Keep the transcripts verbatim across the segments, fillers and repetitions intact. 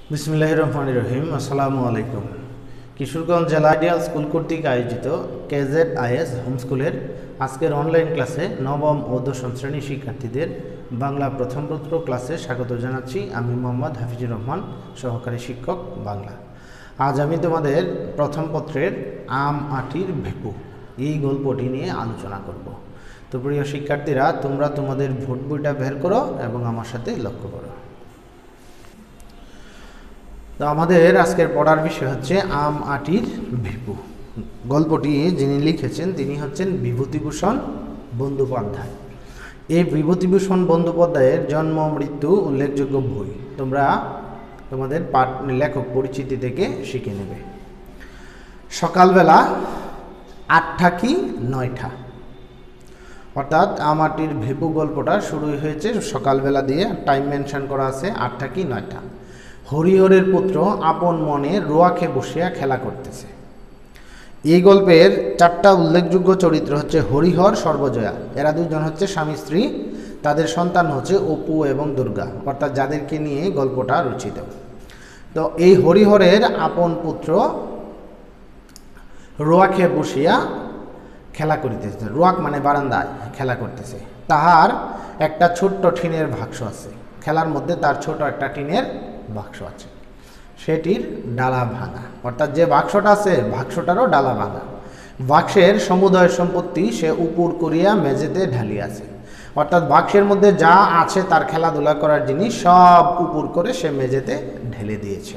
বিসমিল্লাহির রহমানির রহিম। আসসালামু আলাইকুম। কিশোরগঞ্জ জেলা আইডিয়াল স্কুল কর্তৃক আয়োজিত কেজেড আইএস হোমস্কুলের আজকের অনলাইন ক্লাসে নবম ও দশম শ্রেণী শিক্ষার্থীদের বাংলা প্রথম পত্র ক্লাসে স্বাগত জানাচ্ছি। আমি মোহাম্মদ হাফিজুর রহমান, সহকারী শিক্ষক বাংলা। আজ আমি তোমাদের প্রথম পত্রের আম আটির ভেপু এই গল্পটি নিয়ে আলোচনা করব। তো প্রিয় শিক্ষার্থীরা, তোমরা তোমাদের ভোট বইটা বের করো এবং আমার সাথে লক্ষ্য করো। তো আমাদের আজকের পড়ার বিষয় হচ্ছে আম আটির ভেপু। গল্পটি যিনি লিখেছেন তিনি হচ্ছেন বিভূতিভূষণ বন্দ্যোপাধ্যায়। এই বিভূতিভূষণ বন্দ্যোপাধ্যায়ের জন্ম মৃত্যু উল্লেখযোগ্য বই তোমরা তোমাদের পাঠ লেখক পরিচিতি থেকে শিখে নেবে। সকালবেলা আটটা কি নয়টা, অর্থাৎ আম আটির ভেপু গল্পটা শুরু হয়েছে সকালবেলা দিয়ে, টাইম মেনশন করা আছে আটটা কি নয়টা। হরিহরের পুত্র আপন মনে রোয়াকে বসিয়া খেলা করতেছে। এই গল্পের চারটা উল্লেখযোগ্য চরিত্র হচ্ছে হরিহর, সর্বজয়া। এরা দুজন হচ্ছে স্বামী স্ত্রী। তাদের সন্তান হচ্ছে অপু এবং দুর্গা, অর্থাৎ যাদেরকে নিয়ে গল্পটা রচিত। তো এই হরিহরের আপন পুত্র রোয়াকে বসিয়া খেলা করিতেছে। রোয়াক মানে বারান্দায় খেলা করতেছে। তাহার একটা ছোট্ট টিনের বাক্স আছে, খেলার মধ্যে তার ছোট একটা টিনের বাক্স আছে, সেটির ডালা ভাঙা, অর্থাৎ যে বাক্সটা আছে বাক্সটারও ডালা ভাঙা। বাক্সের সমুদয় সম্পত্তি সে উপর করিয়া মেঝেতে ঢালিয়াছে, অর্থাৎ বাক্সের মধ্যে যা আছে তার খেলাধুলা করার জিনিস সব উপর করে সে মেঝেতে ঢেলে দিয়েছে।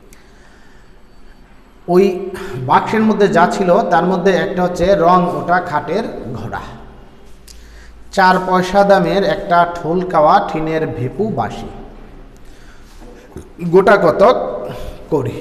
ওই বাক্সের মধ্যে যা ছিল তার মধ্যে একটা হচ্ছে রং ওটা খাটের ঘোড়া, চার পয়সা দামের একটা ঠোল কাওয়া টিনের ভেপু বাসি, গোটা কতক করি।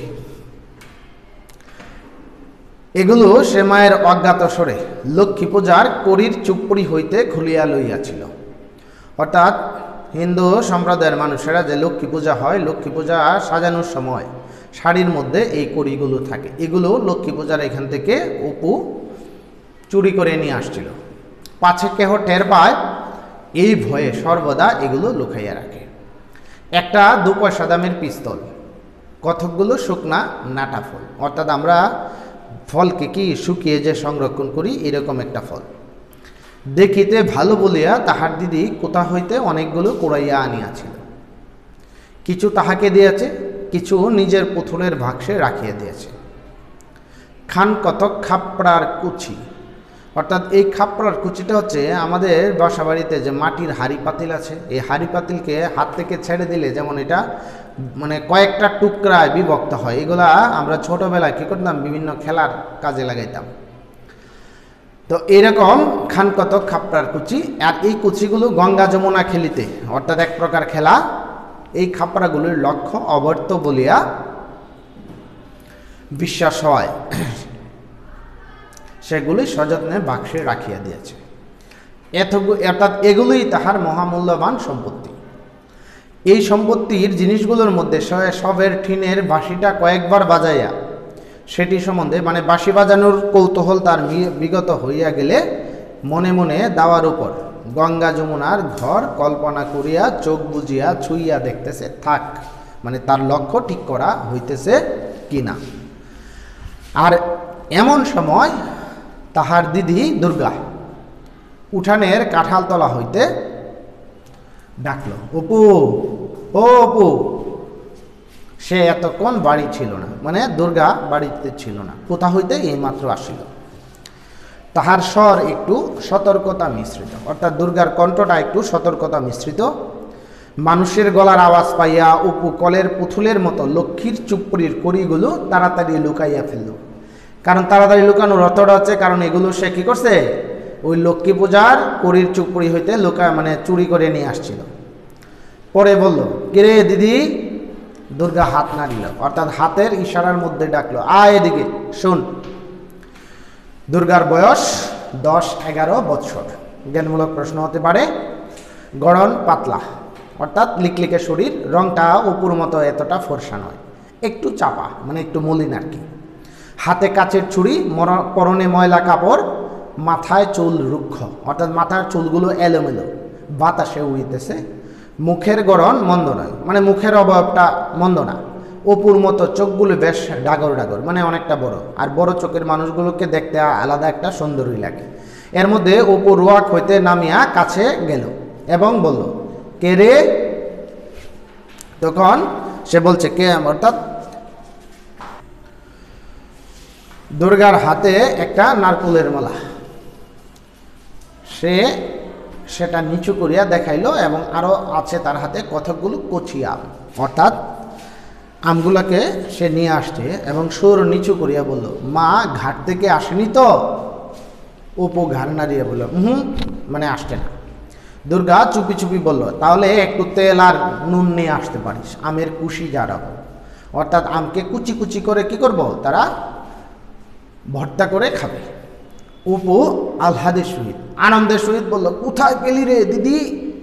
এগুলো সে মায়ের অজ্ঞাত স্বরে লক্ষ্মী পূজার করির চুপড়ি হইতে খুলিয়া লইয়াছিল। অর্থাৎ হিন্দু সম্প্রদায়ের মানুষেরা যে লক্ষ্মী পূজা হয়, লক্ষ্মী পূজা সাজানোর সময় শাড়ির মধ্যে এই কড়িগুলো থাকে, এগুলো লক্ষ্মী পূজার এখান থেকে অপু চুরি করে নিয়ে আসছিল। পাছে কেহ টের পায় এই ভয়ে সর্বদা এগুলো লুকাইয়া রাখে। একটা দু পয়সা দামের পিস্তল, কতকগুলো শুকনা নাটা ফল, অর্থাৎ আমরা ফলকে কি শুকিয়ে যে সংরক্ষণ করি এরকম একটা ফল। দেখিতে ভালো বলিয়া তাহার দিদি কোথা হইতে অনেকগুলো কুড়াইয়া আনিয়াছিল। কিছু তাহাকে দিয়েছে, কিছু নিজের পুতুলের বাক্সে রাখিয়া দিয়েছে। খান কতক খাপড়ার কুচি, অর্থাৎ এই খাপড়ার কুচিটা হচ্ছে আমাদের বাসা বাড়িতে যে মাটির হাঁড়ি পাতিল আছে, এই হাঁড়ি পাতিলকে হাত থেকে ছেড়ে দিলে যেমন এটা মানে কয়েকটা টুকরায় বিভক্ত হয়, এগুলা আমরা ছোটোবেলায় কী করতাম, বিভিন্ন খেলার কাজে লাগাইতাম। তো এইরকম খান কতক খাপড়ার কুচি, আর এই কুচিগুলো গঙ্গা যমুনা খেলিতে, অর্থাৎ এক প্রকার খেলা। এই খাপড়াগুলির লক্ষ্য অবর্ত বলিয়া বিশ্বাস হয়, সেগুলি সযত্নে বাক্সে রাখিয়া দিয়েছে। এতগুলো অর্থাৎ এগুলোই তাহার মহামূল্যবান সম্পত্তি। এই সম্পত্তির জিনিসগুলোর মধ্যে সবের টিনের বাঁশিটা কয়েকবার বাজাইয়া সেটি সম্বন্ধে মানে বাঁশি বাজানোর কৌতূহল তার বিগত হইয়া গেলে মনে মনে দাওয়ার উপর গঙ্গা যমুনার ঘর কল্পনা করিয়া চোখ বুজিয়া ছুঁইয়া দেখতেছে থাক, মানে তার লক্ষ্য ঠিক করা হইতেছে কিনা। আর এমন সময় তাহার দিদি দুর্গা উঠানের কাঁঠালতলা হইতে ডাকল, অপু ও অপু। সে এতক্ষণ বাড়ি ছিল না, মানে দুর্গা বাড়িতে ছিল না, কোথা হইতে এইমাত্র আসিল। তাহার স্বর একটু সতর্কতা মিশ্রিত, অর্থাৎ দুর্গার কণ্ঠটা একটু সতর্কতা মিশ্রিত। মানুষের গলার আওয়াজ পাইয়া অপু কলের পুতুলের মতো লক্ষ্মীর চুপড়ির কড়িগুলো তাড়াতাড়ি লুকাইয়া ফেলল। কারণ তাড়াতাড়ি লুকানোর অর্থটা হচ্ছে কারণ এগুলো সে কী করছে, ওই লক্ষ্মী পূজার কড়ির চুপড়ি হইতে লুকা মানে চুরি করে নিয়ে আসছিল। পরে বলল, কিরে দিদি। দুর্গা হাত নাড়িল, অর্থাৎ হাতের ইশারার মধ্যে ডাকলো, আয় এদিকে শোন। দুর্গার বয়স দশ এগারো বৎসর। জ্ঞানমূলক প্রশ্ন হতে পারে। গড়ন পাতলা, অর্থাৎ লিকলিকে শরীর, রংটা অপুর মতো এতটা ফর্সা নয়, একটু চাপা মানে একটু মলিন আর কি। হাতে কাচের ছুরি, পরনে ময়লা কাপড়, মাথায় চুল রুক্ষ, অর্থাৎ মাথার চুলগুলো এলোমেলো, বাতাসে উড়িতেছে। মুখের গড়ন মন্দ নয়, মানে মুখের অবয়বটা মন্দ না, অপুর মতো চোখগুলো বেশ ডাগর ডাগর, মানে অনেকটা বড়, আর বড় চোখের মানুষগুলোকে দেখতে আলাদা একটা সুন্দরী লাগে। এর মধ্যে অপু রোয়াক হইতে নামিয়া কাছে গেল এবং বলল, কে রে? তখন সে বলছে, কে? অর্থাৎ দুর্গার হাতে একটা নারকুলের মালা। সে সেটা নিচু করিয়া দেখাইলো এবং আরও আছে তার হাতে কতকগুলো কচি আম, অর্থাৎ আমগুলাকে সে নিয়ে আসছে এবং সুর নিচু করিয়া বলল, মা ঘাট থেকে আসেনি তো? অপু ঘাড় নাড়িয়ে বলল, হুম, মানে আসছে না। দুর্গা চুপি চুপি বলল, তাহলে একটু তেল আর নুন নিয়ে আসতে পারিস, আমের কুশি জারাবো। অর্থাৎ আমকে কুচি কুচি করে কি করব, তারা ভর্তা করে খাবে। অপু আহ্লাদের সহিত আনন্দের সহিত বলল, কোথায় পেলি রে দিদি?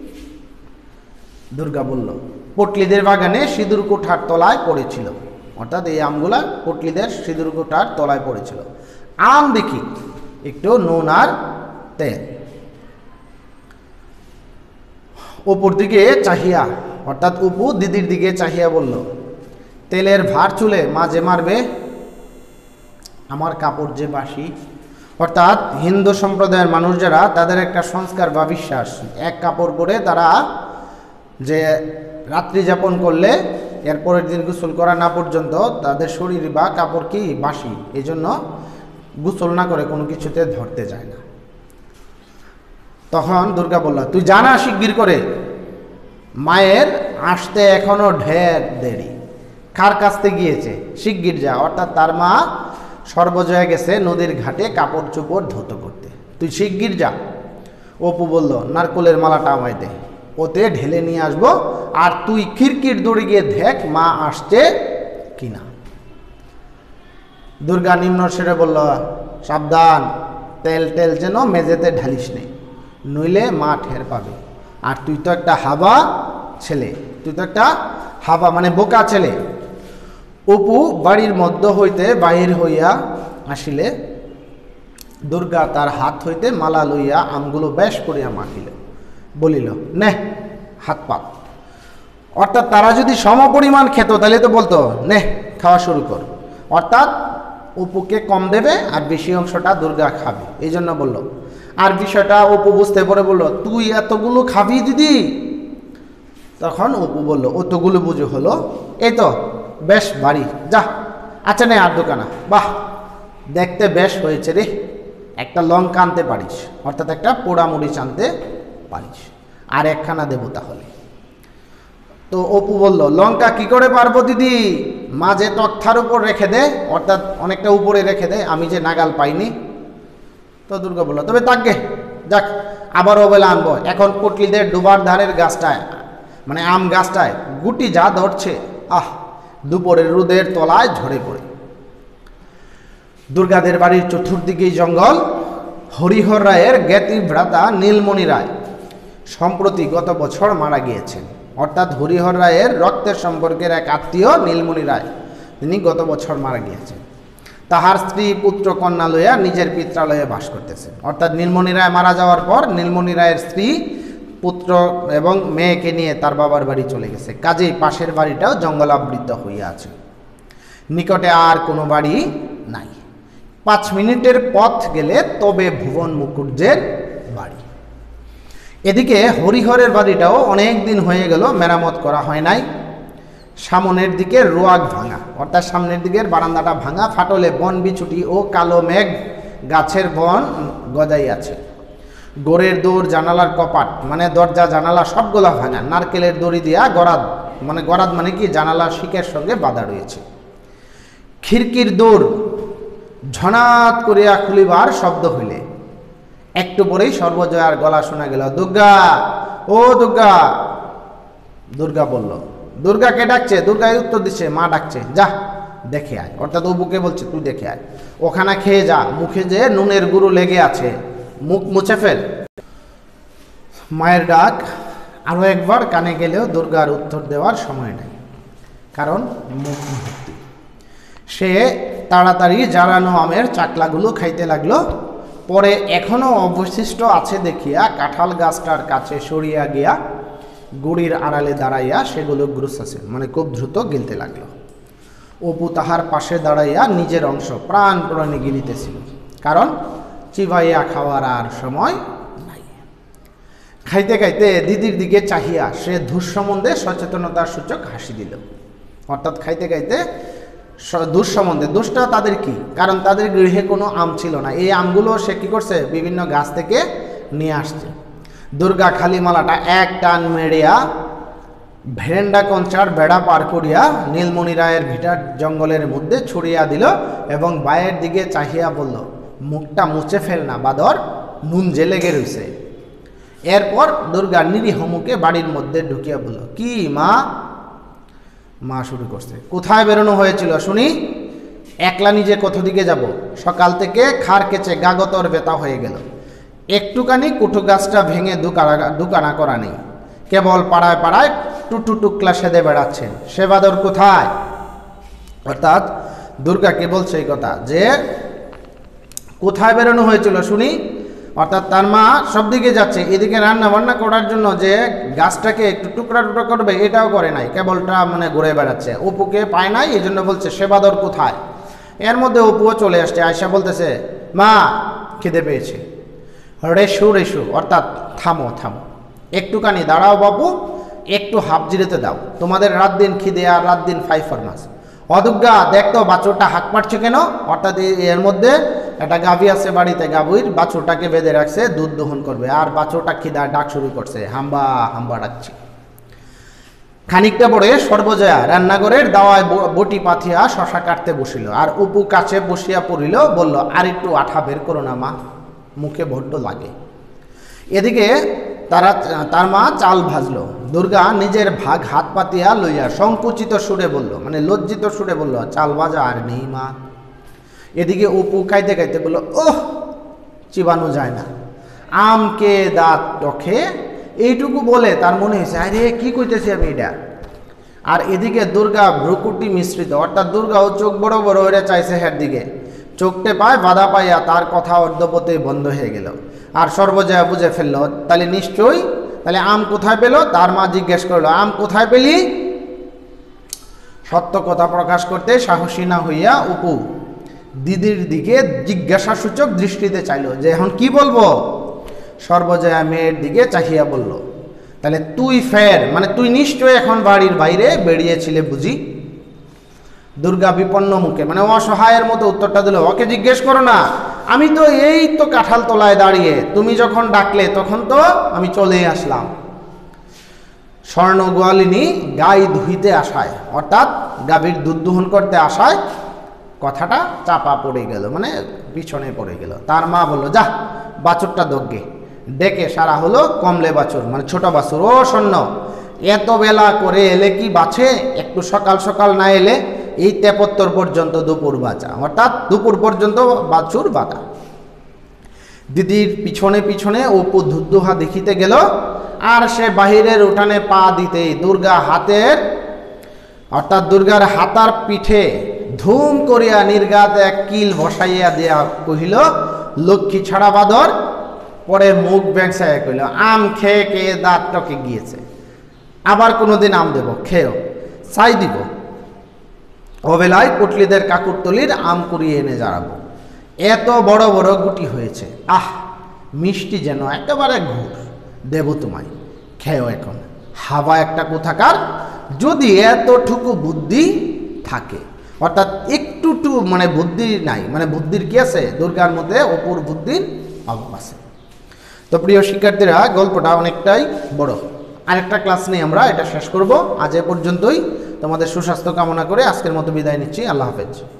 দুর্গা বলল, পটলিদের বাগানে সিঁদুর কোঠার তলায় পড়েছিল। অর্থাৎ এই আমগুলা পটলিদের সিঁদুর কোঠার তলায় পড়েছিল। আম দেখি, একটু নুন আর তেল। অপুর দিকে চাহিয়া, অর্থাৎ অপু দিদির দিকে চাহিয়া বলল, তেলের ভার চুলে মাঝে মারবে, আমার কাপড় যে বাসি। অর্থাৎ হিন্দু সম্প্রদায়ের মানুষ যারা, তাদের একটা সংস্কার বা বিশ্বাস, এক কাপড় পরে তারা যে রাত্রি যাপন করলে এরপরের দিন গোসল করা না পর্যন্ত তাদের শরীর বা কাপড় কি বাসি, এই জন্য গোসল না করে কোনো কিছুতে ধরতে যায় না। তখন দুর্গা বলল, তুই জানা শিগগির করে, মায়ের আসতে এখনো ঢের দেরি। কার কাছতে গিয়েছে? শিগগির যা। অর্থাৎ তার মা সর্বজয়া গেছে নদীর ঘাটে কাপড় চোপড় ধুতো করতে, তুই শিগগির যা। অপু বলল, নারকোলের মালাটা আমায় দে, ওতে ঢেলে নিয়ে আসবো, আর তুই খিরকির দৌড়ে গিয়ে দেখ মা আসছে কিনা। দুর্গা নিম্ন স্বরে বলল, সাবধান, তেল টেল যেন মেঝেতে ঢালিস নেই, নইলে মা ঠের পাবে। আর তুই তো একটা হাবা ছেলে, তুই তো একটা হাবা মানে বোকা ছেলে। অপু বাড়ির মধ্য হইতে বাহির হইয়া আসিলে দুর্গা তার হাত হইতে মালা লইয়া আমগুলো বেশ করিয়া মাখিল, বলিল, নে হাত পাত। অর্থাৎ তারা যদি সম পরিমাণ খেত তাহলে তো বলতো, নে খাওয়া শুরু কর। অর্থাৎ অপুকে কম দেবে আর বেশি অংশটা দুর্গা খাবে, এই জন্য বলল। আর বিষয়টা অপু বুঝতে পরে বলল, তুই এতগুলো খাবি দিদি? তখন অপু বলল, অতগুলো বুঝে হলো, এই তো বেশ বাড়ি যা। আচ্ছা নে আর দোকানা, বাহ দেখতে বেশ হয়েছে রে, একটা লঙ্কা আনতে পারিস, অর্থাৎ একটা পোড়ামুড়ি আনতে পারিস, আর একখানা দেবো তাহলে। তো অপু বলল, লঙ্কা কি করে পারবো দিদি? মাঝে তক্তার উপর রেখে দে, অর্থাৎ অনেকটা উপরে রেখে দে, আমি যে নাগাল পাইনি। তো দুর্গা বলল, তবে তাকে যাক, আবারও বেলা আনবো। এখন পটলিদের ডুবার ধারের গাছটায়, মানে আম গাছটায় গুটি যা ধরছে, আহ দুপুরের রোদের তলায় ঝরে পড়ে। দুর্গাদের বাড়ির চতুর্দিকেই জঙ্গল। হরিহর রায়ের জ্ঞাতি ভ্রাতা নীলমণি রায় সম্প্রতি গত বছর মারা গিয়েছেন। অর্থাৎ হরিহর রায়ের রক্তের সম্পর্কের এক আত্মীয় নীলমণি রায়, তিনি গত বছর মারা গিয়েছেন। তাহার স্ত্রী পুত্র কন্যা লইয়া নিজের পিত্রালয়ে বাস করতেছেন। অর্থাৎ নীলমণি রায় মারা যাওয়ার পর নীলমণি রায়ের স্ত্রী পুত্র এবং মেয়েকে নিয়ে তার বাবার বাড়ি চলে গেছে, কাজেই পাশের বাড়িটাও জঙ্গলাবৃত হইয়া আছে, নিকটে আর কোনো বাড়ি নাই। পাঁচ মিনিটের পথ গেলে তবে ভুবন মুকুটজের বাড়ি। এদিকে হরিহরের বাড়িটাও অনেক দিন হয়ে গেল মেরামত করা হয় নাই। সামনের দিকে রোয়াক ভাঙা, অর্থাৎ সামনের দিকের বারান্দাটা ভাঙা, ফাটলে বন বিছুটি ও কালো মেঘ গাছের বন গজাই আছে। গোড়ের দৌড়, জানালার কপাট মানে দরজা জানালা সবগুলা ভাঙা, নারকেলের দড়ি দিয়া গরাদ, মানে গরাদ মানে কি জানালার শিকের সঙ্গে বাঁধা রয়েছে। খিড়কির দৌড় ঝনাত করিয়া খুলিবার শব্দ হইলে একটু পরেই সর্বজয়ার গলা শোনা গেল, দুর্গা, ও দুর্গা। দুর্গা বলল, দুর্গা কে ডাকছে? দুর্গা উত্তর দিচ্ছে, মা ডাকছে, যা দেখে আয়। অর্থাৎ ও বুকে বলছে, তুই দেখে আয়, ওখানে খেয়ে যা, মুখে যে নুনের গুঁড়ো লেগে আছে, মুখ মুছে ফেল। মায়ের ডাক আরও একবার কানে গেলেও দুর্গার উত্তর দেওয়ার সময় নেই, কারণ মুখ ভর্তি। সে তাড়াতাড়ি জারানো আমের চাকলাগুলো খাইতে লাগলো। পরে এখনও অবশিষ্ট আছে দেখিয়া কাঁঠাল গাছটার কাছে সরিয়া গিয়া গুড়ির আড়ালে দাঁড়াইয়া সেগুলো গ্রুসাছে, মানে খুব দ্রুত গিলতে লাগলো। অপু তাহার পাশে দাঁড়াইয়া নিজের অংশ প্রাণপণে গিলিতেছিল, কারণ চিবাইয়া খাওয়ার আর সময় নাই। খাইতে খাইতে দিদির দিকে চাহিয়া সে ধূর সম্বন্ধে সচেতনতার সূচক হাসি দিল। অর্থাৎ খাইতে খাইতে দূর সম্বন্ধে, দোষটা তাদের কি, কারণ তাদের গৃহে কোনো আম ছিল না। এই আমগুলো সে কী করছে, বিভিন্ন গাছ থেকে নিয়ে আসছে। দুর্গা খালিমালাটা এক টান মেরিয়া ভেরেন্ডা কঞ্চার বেড়া পার করিয়া নীলমণি রায়ের ভিটার জঙ্গলের মধ্যে ছড়িয়া দিল এবং বায়ের দিকে চাহিয়া বলল, মুখটা মুছে ফেল না বাদর, নুন যে লেগে রয়েছে। এরপর দুর্গা নিরীহ মুখে বাড়ির মধ্যে ঢুকিয়া বলল, কি মা? মা শুরু করছে, কোথায় বেরোনো হয়েছিল শুনি? একলা নিজে কত দিকে যাব? সকাল থেকে খার কেচে গাগতর বেতা হয়ে গেল। একটুখানি কুটু গাছটা ভেঙে দুকানা দুকানা করা নেই, কেবল পাড়ায় পাড়ায় টুটু টুকলা সেদে বেড়াচ্ছেন। সে বাদর কোথায়? অর্থাৎ দুর্গাকে বলছে এই কথা যে কোথায় বেরোনো হয়েছিল শুনি। অর্থাৎ তার মা সব দিকে যাচ্ছে, এদিকে রান্না বান্না করার জন্য যে গাছটাকে একটু টুকরা টুকরা করবে এটাও করে নাই, কেবলটা মানে ঘুরে বেড়াচ্ছে। অপুকে পায় নাই, এই জন্য বলছে সে বাদর কোথায়। এর মধ্যে অপুও চলে আসছে, আয়সা বলতেছে, মা খিদে পেয়েছে। রেশু রেশু অর্থাৎ থামো থামো, একটুখানি দাঁড়াও বাবু, একটু হাফ জিরেতে দাও, তোমাদের রাত দিন খিদে আর রাত দিন ফাই ফরমাস। অদুজ্ঞা দেখতো বাছুরটা হাঁক পাড়ছে কেন? অর্থাৎ এর মধ্যে একটা গাভী আছে বাড়িতে, গাভীর বাছুরটাকে বেঁধে রাখছে, দুধ দহন করবে, আর বাছুরটা খিদা ডাক শুরু করছে, হাম্বা হাম্বা ডাকছে। খানিকটা পরে সর্বজয়া রান্নাঘরের দাওয়ায় বটি পাথিয়া শশা কাটতে বসিল, আর অপু কাছে বসিয়া পড়িল, বলল, আর একটু আঠা বের করো না মা, মুখে বড্ড লাগে। এদিকে তারা তার মা চাল ভাজলো। দুর্গা নিজের ভাগ হাত পাতিয়া লইয়া সংকুচিত সুরে বলল, মানে লজ্জিত সুরে বলল, চাল ভাজা আর নেই মা। এদিকে অপু খাইতে খাইতে বলল, ওহ চিবানো যায় না, আমকে দাঁত টখে, এইটুকু বলে তার মনে হয়েছে আরে কি কইতেছি আমি এটা। আর এদিকে দুর্গা ভ্রুকুটি মিশ্রিত, অর্থাৎ দুর্গাও চোখ বড় বড় হয়ে চাইছে হের দিকে, চোখটে পায় বাধা পাইয়া তার কথা অর্ধপথে বন্ধ হয়ে গেল। আর সর্বজয়া বুঝে ফেলল, তাহলে নিশ্চয়ই, তাহলে আম কোথায় পেল? তার মা জিজ্ঞেস করলো, আম কোথায় পেলি? সত্য কথা প্রকাশ করতে সাহসী না হইয়া অপু দিদির দিকে জিজ্ঞাসাসূচক দৃষ্টিতে চাইল যে এখন কি বলবো। সর্বজয়া মেয়ের দিকে চাহিয়া বলল, তাহলে তুই ফের, মানে তুই নিশ্চয়ই এখন বাড়ির বাইরে বেরিয়েছিলে বুঝি? দুর্গা বিপন্ন মুখে, মানে অসহায়ের মতো উত্তরটা দিল, ওকে জিজ্ঞেস করো না, আমি তো এই তো কাঁঠাল তলায় দাঁড়িয়ে, তুমি যখন ডাকলে তখন তো আমি চলেই আসলাম। স্বর্ণ গোয়ালিনী গাই ধুইতে আসায়, অর্থাৎ গাভীর দুধ দহন করতে আসায় কথাটা চাপা পড়ে গেল, মানে পিছনে পড়ে গেল। তার মা বলল, যা বাছুরটা দগ্গে ডেকে সারা হলো কমলে বাছুর, মানে ছোট বাছুর। ও স্বর্ণ, এত বেলা করে এলে কি বাছে? একটু সকাল সকাল না এলে এই তেপত্তর পর্যন্ত দুপুর বাঁচা, অর্থাৎ দুপুর পর্যন্ত বাছুর বাঁধা। দিদির পিছনে পিছনে অপু ধুদ্ধুহা দেখিতে গেল, আর সে বাহিরের উঠানে পা দিতেই দুর্গা হাতের, অর্থাৎ দুর্গার হাতার পিঠে ধুম করিয়া নির্গাত এক কিল বসাইয়া দেয়া কহিল, লক্ষ্মী ছাড়া বাদর। পরে মুখ ব্যাংসাইয়া কহিল, আম খেয়ে খেয়ে দাঁত টকে গিয়েছে, আবার কোনোদিন আম দেব, খেয়েও চাই দিব। অবেলায় পুটলিদের কাকুরতলির আম কুড়িয়ে এনে জানাবো, এত বড় বড় গুটি হয়েছে, আহ মিষ্টি যেন একেবারে ঘুর, দেব তোমায়, খেয়েও এখন। হাওয়া একটা কোথাকার, যদি এতটুকু বুদ্ধি থাকে, অর্থাৎ একটু টু মানে বুদ্ধি নাই, মানে বুদ্ধির কি আছে দুর্গার মধ্যে, অপুর বুদ্ধির অভাব আছে। তো প্রিয় শিক্ষার্থীরা, গল্পটা অনেকটাই বড়, আরেকটা ক্লাস নিয়ে আমরা এটা শেষ করব। আজ এ পর্যন্তই, তোমাদের সুস্বাস্থ্য কামনা করে আজকের মতো বিদায় নিচ্ছি। আল্লাহ হাফেজ।